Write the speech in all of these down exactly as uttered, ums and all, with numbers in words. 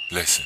Listen.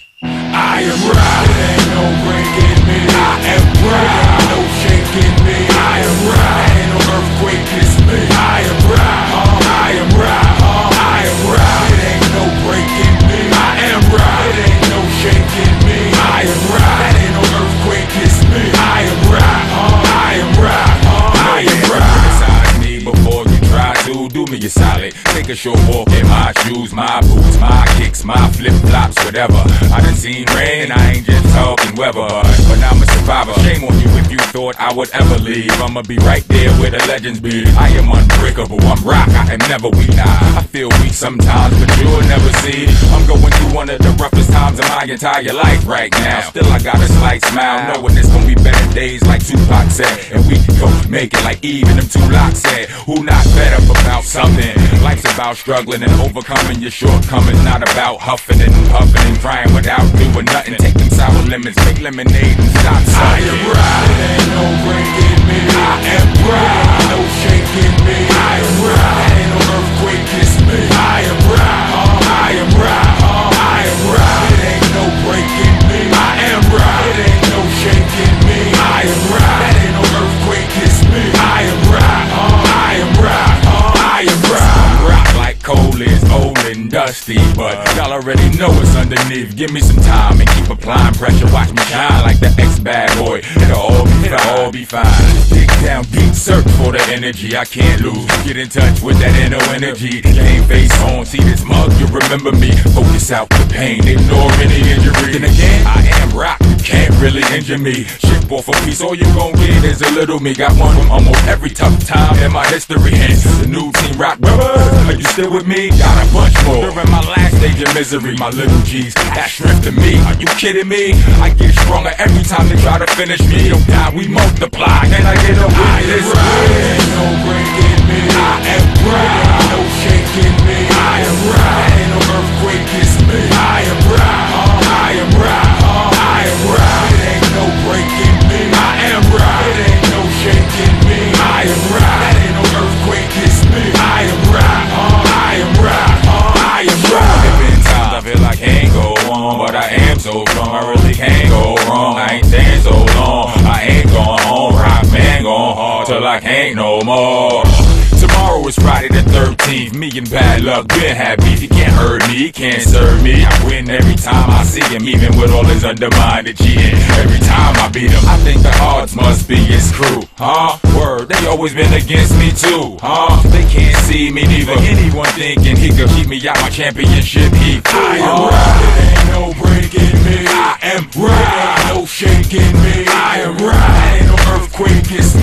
I am right, it ain't no breaking me. I am right, it ain't no shaking me. I am right, ain't no earthquake, it's me. I am right, uh, I am right, uh, I am right, it ain't no breaking me. I am right, it ain't no shaking me. I am right, ain't no earthquake, it's me. I am right, uh, I am right, uh, I am right. Criticize me before you try to do me a solid. Take a short walk in my shoes, my boots, my kicks, my flip-flops, whatever. I done seen rain, I ain't just talking weather, but I'm a survivor. Shame on you if you thought I would ever leave. I'ma be right there where the legends be. I am unbreakable, I'm rock, I am never weak. I feel weak sometimes, but you'll never see. I'm going through one of the roughest times of my entire life right now. Still I got a slight smile, knowing it's gonna be better days like Tupac said. And we gon' make it like even them two locks said. Who not better about something? Life's about struggling and overcoming your shortcomings, not about huffing and puffing and crying without doing nothing. Take them sour lemons, make lemonade and stop sucking. I am right, it ain't no breaking me. I am right, ain't no shaking me. I am right, ain't no earthquake, it's me. I am right, uh, I am right, uh, I am right, it ain't no breaking me. I am right, it ain't no shaking me. I am right, that ain't no earthquake, it's me. I am right, uh, I am right, uh, I am right. I'm rock like coal is old and dusty, but y'all already know it's underneath. Give me some time and keep applying pressure. Watch me shine like the ex-bad boy. It'll all be, it'll all be fine. Dig down deep, search for the energy I can't lose. Get in touch with that inner energy. Game face on, see this mug, you remember me. Focus out the pain, ignore any injury. Then again, I am rock, you can't really injure me. Ship off a piece, all you gon' get is a little me. Got one from almost every tough time in my history. Hence, the new team rock brothers. Are you still with me? Got a bunch more. During my last stage of misery, my little G's, that strength to me. Are you kidding me? I get stronger every time they try to finish me. Don't die, we multiply. Can I get a witness? I am right, ain't no breaking me. I am right, ain't no shaking me. I am right, ain't no earthquake, it's me. I am right, uh, I am right, uh, I am right, it ain't no breaking me. I am right, it ain't no shaking me. I am right, that ain't no earthquake, it's me. I am right, uh, I am right, uh, I am right. There been times I feel like I can't go on, but I am so strong, I really can't go wrong. I ain't staying so long, I ain't going home. Rock man going hard till I can't no more. Tomorrow is Friday the thirteenth, me and bad luck been happy. He can't hurt me, he can't serve me. I win every time I see him, even with all his undermined cheating. Every time I beat him, I think the odds must be his crew. Huh? Word, they always been against me too. Huh? They can't see me neither. Anyone thinking he could keep me out my championship, he could. I am right, it ain't no breaking me. I am right, ain't no shaking me. I am right, ain't no earthquake, it's me.